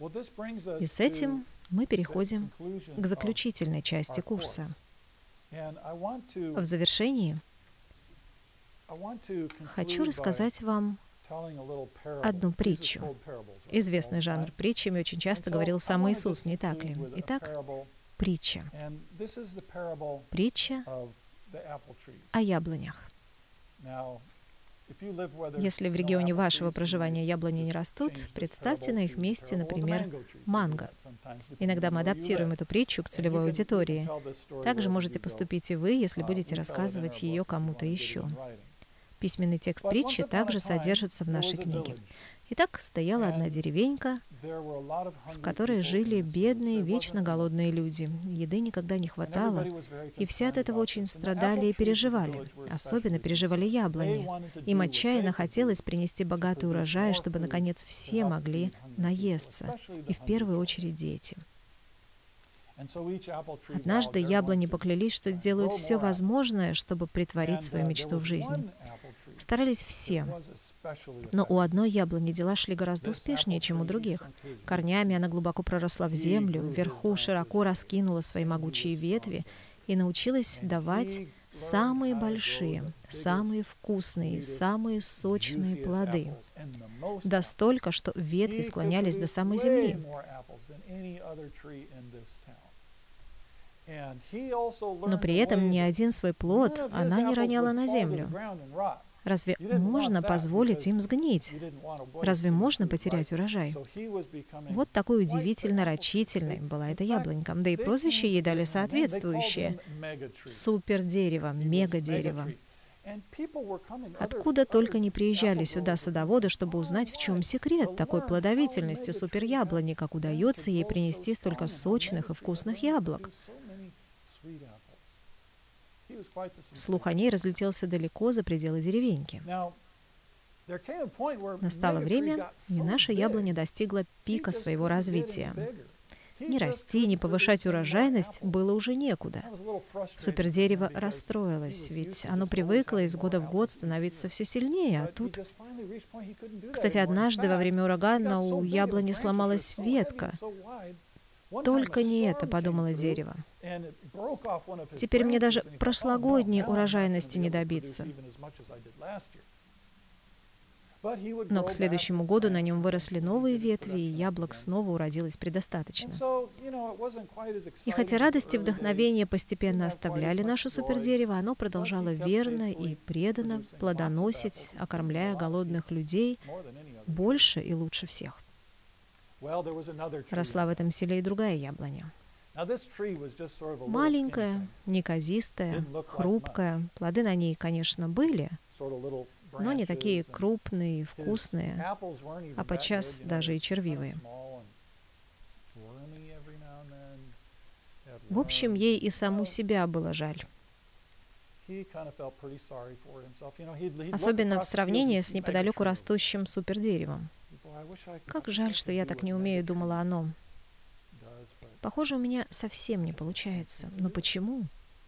И с этим мы переходим к заключительной части курса. В завершении хочу рассказать вам одну притчу. Известный жанр притчами очень часто говорил сам Иисус, не так ли? Итак, притча. Притча о яблонях. Если в регионе вашего проживания яблони не растут, представьте на их месте, например, манго. Иногда мы адаптируем эту притчу к целевой аудитории. Также можете поступить и вы, если будете рассказывать ее кому-то еще. Письменный текст притчи также содержится в нашей книге. Итак, стояла одна деревенька, в которой жили бедные, вечно голодные люди. Еды никогда не хватало, и все от этого очень страдали и переживали. Особенно переживали яблони. Им отчаянно хотелось принести богатый урожай, чтобы, наконец, все могли наесться, и в первую очередь дети. Однажды яблони поклялись, что делают все возможное, чтобы притворить свою мечту в жизнь. Старались все. Но у одной яблони дела шли гораздо успешнее, чем у других. Корнями она глубоко проросла в землю, вверху широко раскинула свои могучие ветви и научилась давать самые большие, самые вкусные, самые сочные плоды. Да столько, что ветви склонялись до самой земли. Но при этом ни один свой плод она не роняла на землю. Разве можно позволить им сгнить? Разве можно потерять урожай? Вот такой удивительно рачительной была эта яблонька. Да и прозвище ей дали соответствующее. Супердерево, мегадерево. Откуда только не приезжали сюда садоводы, чтобы узнать, в чем секрет такой плодовительности суперяблони, как удается ей принести столько сочных и вкусных яблок. Слух о ней разлетелся далеко за пределы деревеньки. Настало время, и наша яблоня достигла пика своего развития. Ни расти, ни повышать урожайность было уже некуда. Супердерево расстроилось, ведь оно привыкло из года в год становиться все сильнее, а тут... Кстати, однажды во время урагана у яблони сломалась ветка. «Только не это», — подумало дерево. «Теперь мне даже прошлогодней урожайности не добиться». Но к следующему году на нем выросли новые ветви, и яблок снова уродилось предостаточно. И хотя радость и вдохновение постепенно оставляли наше супердерево, оно продолжало верно и преданно плодоносить, окормляя голодных людей больше и лучше всех. Росла в этом селе и другая яблоня. Маленькая, неказистая, хрупкая. Плоды на ней, конечно, были, но не такие крупные и вкусные, а подчас даже и червивые. В общем, ей и саму себя было жаль. Особенно в сравнении с неподалеку растущим супердеревом. «Как жаль, что я так не умею», — думала оно. «Похоже, у меня совсем не получается. Но почему?»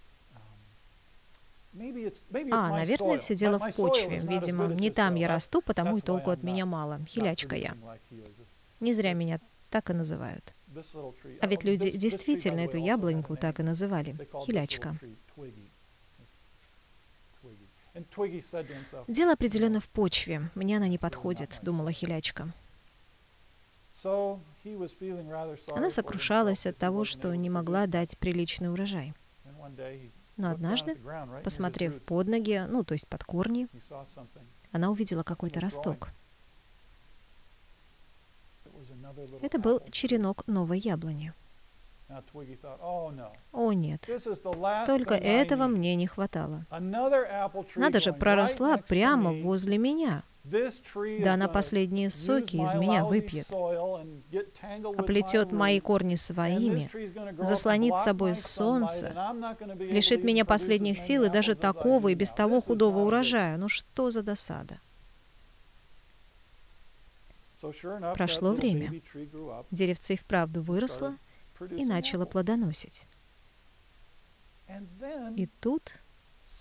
Наверное, все дело в почве. Видимо, не там я расту, потому и толку от меня мало. Хилячка я. Не зря меня так и называют. А ведь люди действительно эту яблоньку так и называли. Хилячка. «Дело определенно в почве. Мне она не подходит», — думала хилячка. Она сокрушалась от того, что не могла дать приличный урожай. Но однажды, посмотрев под ноги, то есть под корни, она увидела какой-то росток. Это был черенок новой яблони. О нет, только этого мне не хватало. Надо же, проросла прямо возле меня. Да она последние соки из меня выпьет, оплетет мои корни своими, заслонит с собой солнце, лишит меня последних сил и даже такого и без того худого урожая. Ну что за досада? Прошло время. Деревце и вправду выросло и начало плодоносить. И тут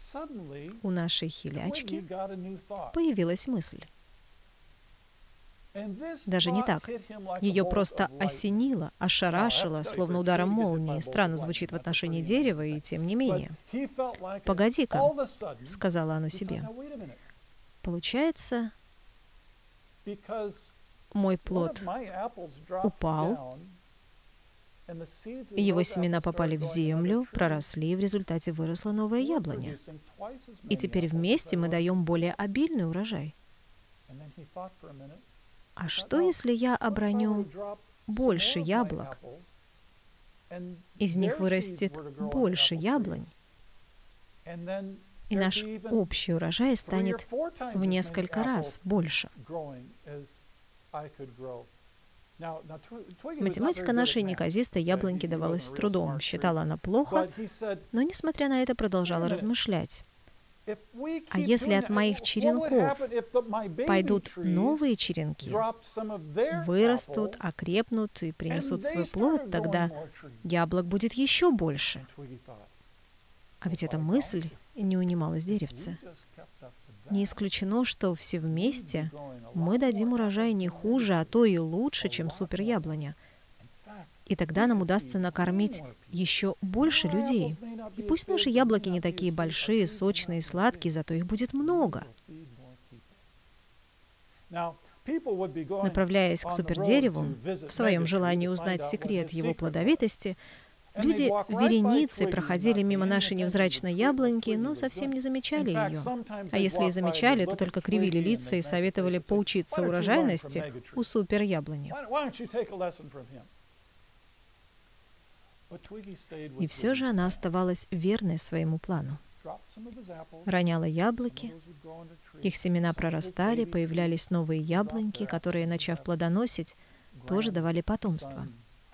у нашей хилячки появилась мысль. Даже не так. Ее просто осенило, ошарашило, словно ударом молнии. Странно звучит в отношении дерева, и тем не менее. «Погоди-ка», — сказала оно себе. «Получается, мой плод упал, его семена попали в землю, проросли, и в результате выросла новая яблоня. И теперь вместе мы даем более обильный урожай. А что, если я оброню больше яблок? Из них вырастет больше яблонь, и наш общий урожай станет в несколько раз больше». Математика нашей неказистой яблоньки давалась с трудом. Считала она плохо, но, несмотря на это, продолжала размышлять. А если от моих черенков пойдут новые черенки, вырастут, окрепнут и принесут свой плод, тогда яблок будет еще больше. А ведь эта мысль не унималась деревце. Не исключено, что все вместе мы дадим урожай не хуже, а то и лучше, чем суперяблоня. И тогда нам удастся накормить еще больше людей. И пусть наши яблоки не такие большие, сочные, сладкие, зато их будет много. Направляясь к супердереву, в своем желании узнать секрет его плодовитости, люди вереницей проходили мимо нашей невзрачной яблоньки, но совсем не замечали ее. А если и замечали, то только кривили лица и советовали поучиться урожайности у суперяблони. И все же она оставалась верной своему плану. Роняла яблоки, их семена прорастали, появлялись новые яблоньки, которые, начав плодоносить, тоже давали потомство.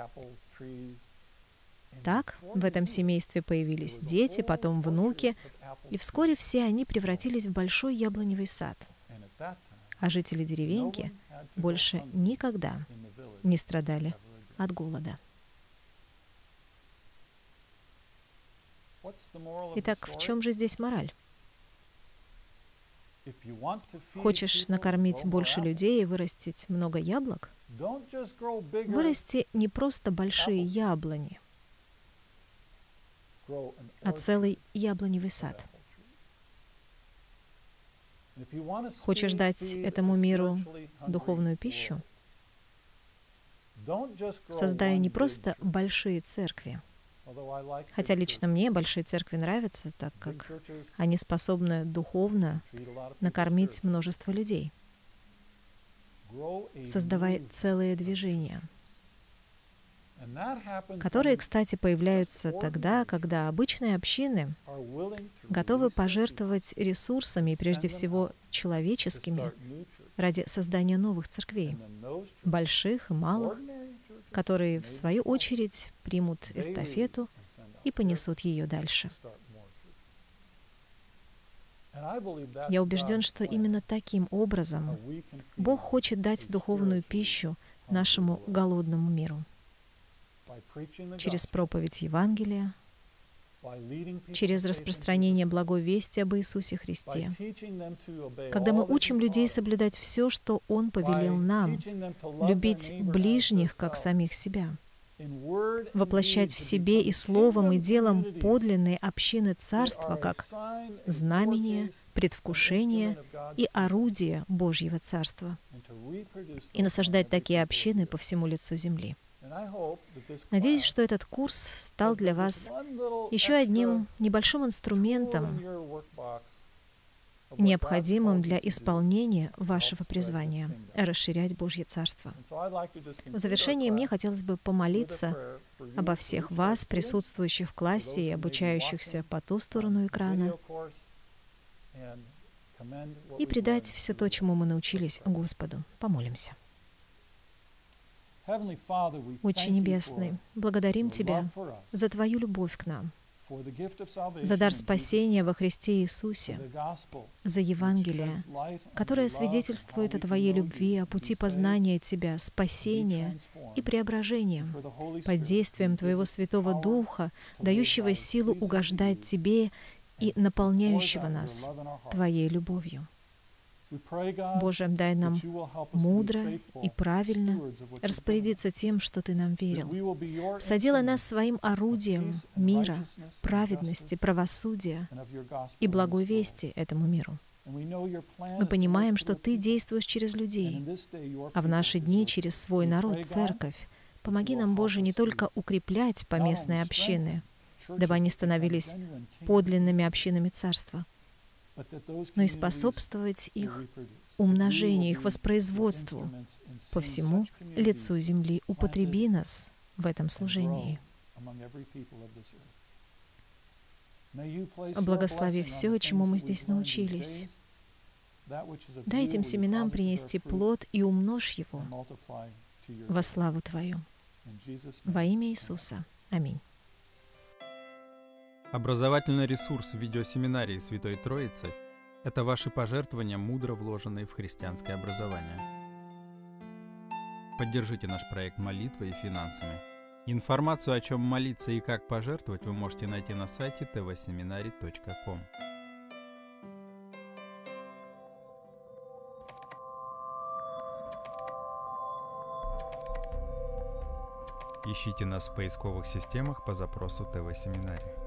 Так, в этом семействе появились дети, потом внуки, и вскоре все они превратились в большой яблоневый сад. А жители деревеньки больше никогда не страдали от голода. Итак, в чем же здесь мораль? Хочешь накормить больше людей и вырастить много яблок? Вырасти не просто большие яблони, а целый яблоневый сад. Хочешь дать этому миру духовную пищу? Создай не просто большие церкви, хотя лично мне большие церкви нравятся, так как они способны духовно накормить множество людей. Создавай целые движения, которые, кстати, появляются тогда, когда обычные общины готовы пожертвовать ресурсами, прежде всего человеческими, ради создания новых церквей, больших и малых, которые, в свою очередь, примут эстафету и понесут ее дальше. Я убежден, что именно таким образом Бог хочет дать духовную пищу нашему голодному миру. Через проповедь Евангелия, через распространение благой вести об Иисусе Христе. Когда мы учим людей соблюдать все, что Он повелел нам, любить ближних, как самих себя, воплощать в себе и словом, и делом подлинные общины Царства, как знамение, предвкушение и орудие Божьего Царства, и насаждать такие общины по всему лицу земли. Надеюсь, что этот курс стал для вас еще одним небольшим инструментом, необходимым для исполнения вашего призвания — расширять Божье Царство. В завершении мне хотелось бы помолиться обо всех вас, присутствующих в классе и обучающихся по ту сторону экрана, и предать все то, чему мы научились, Господу. Помолимся. Отче Небесный, благодарим Тебя за Твою любовь к нам, за дар спасения во Христе Иисусе, за Евангелие, которое свидетельствует о Твоей любви, о пути познания Тебя, спасения и преображения, под действием Твоего Святого Духа, дающего силу угождать Тебе и наполняющего нас Твоей любовью. Боже, дай нам мудро и правильно распорядиться тем, что Ты нам верил. Соделай нас своим орудием мира, праведности, правосудия и благой вести этому миру. Мы понимаем, что Ты действуешь через людей, а в наши дни через свой народ, церковь. Помоги нам, Боже, не только укреплять поместные общины, дабы они становились подлинными общинами Царства, но и способствовать их умножению, их воспроизводству по всему лицу земли. Употреби нас в этом служении. Благослови все, чему мы здесь научились. Дай этим семенам принести плод и умножь его во славу Твою. Во имя Иисуса. Аминь. Образовательный ресурс видеосеминарии Святой Троицы — это ваши пожертвования, мудро вложенные в христианское образование. Поддержите наш проект молитвой и финансами. Информацию, о чем молиться и как пожертвовать, вы можете найти на сайте tvseminary.com. Ищите нас в поисковых системах по запросу ТВ Семинарий.